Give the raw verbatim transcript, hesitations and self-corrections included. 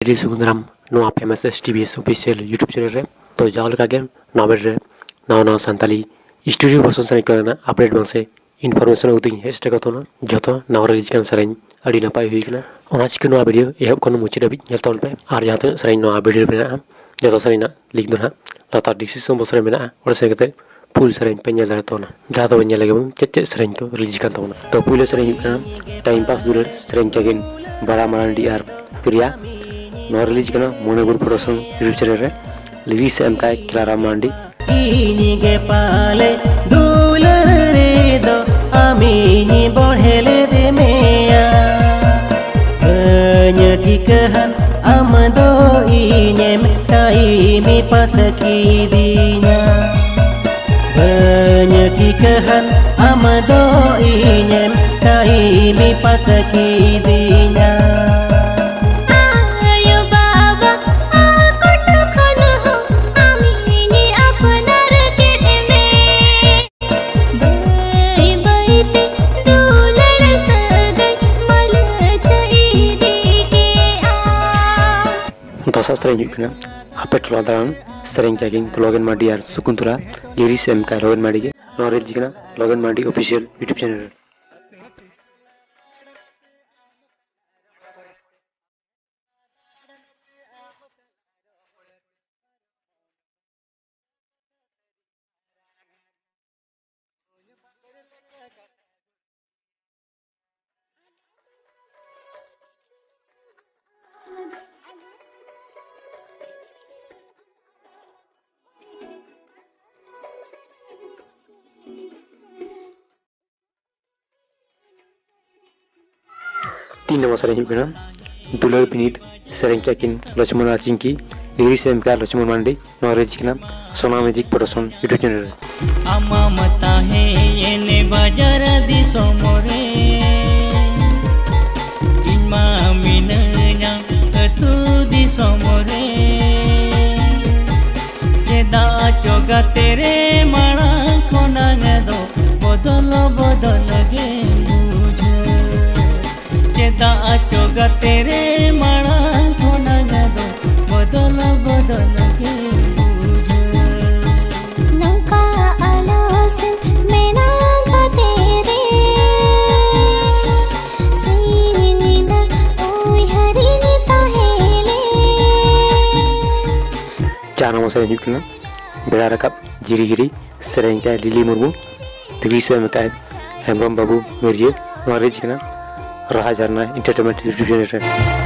lily सुगुंदराम नोआ famous S T V S official YouTube channel रे तो जाओ लगा के नोबेल रे नाव नाव संताली स्टूडियो बसन सने करना अपडेट बंसे इनफॉरमेशन उदिंग हैशटैग तो ना जतो नाव रिलीज kan सरें अड़ी नपाय हुई कना ओना चिक नोआ वीडियो एहब कोन मुचे दबि नेल तोल पे आर जाते सरें नोआ वीडियो मेना जतो सरें ना लिंक दो ना लाता डिस्क्रिप्शन बॉक्स रे मेना और से कते फुल सरें पे नेल दातो ना जातो बन नेल गेम चेचे सरें को रिलीज kan तो ना तो पुले सरें कना टाइम पास दूर सरें के गेन बड़ा मारंडी आर प्रिया नो रिलीज कना मोनेगुर प्रोडक्शन यूट्यूब चैनल रे लिरिक्स एम का क्लारा मांडी इनी के पाले दुलर रे दो आमीनी बढ़ेले रे मेया अन्य ठिकहन आम दो इनेम टाइमी pasaki dinya अन्य ठिकहन आम दो इनेम टाइमी pasaki dinya दोसा सरें हुई कना आपे टोला दारान सरें जागिंग लॉगिन माडी यार सुकुंतरा लिरिक्स एम का लॉगिन माडी के नॉलेज जिकना लॉगिन माडी ऑफिशियल यूट्यूब चैनल तीन नंबर सरें हुई दुलर बिनीत सरें किन लक्ष्मण चिंकी लिरिक्स एम का लक्ष्मण मांडी नॉलेज जिकना सोना मैजिक प्रोडक्शन यूट्यूब चैनल आमा मता है येने बाजार दी सोमरे इनमा मिनया तू दी सोमरे जेदा चोगा तेरे माणा खोना गदो बदल बदल गे जेदा चोगा तेरे माणा खोना गदो बदल बदल गे नौका आलोसन मेना का तेरे सीनी नीला ओई हरी नीता हेले चार नंबर सरें हुई कना बेड़ा रकब जिरी गिरी सरें का लिली मुर्मू तिवी से मकाय हेमरम बाबू मिर्जे नॉलेज जिकना राहा झरना एंटरटेनमेंट यूट्यूब चैनल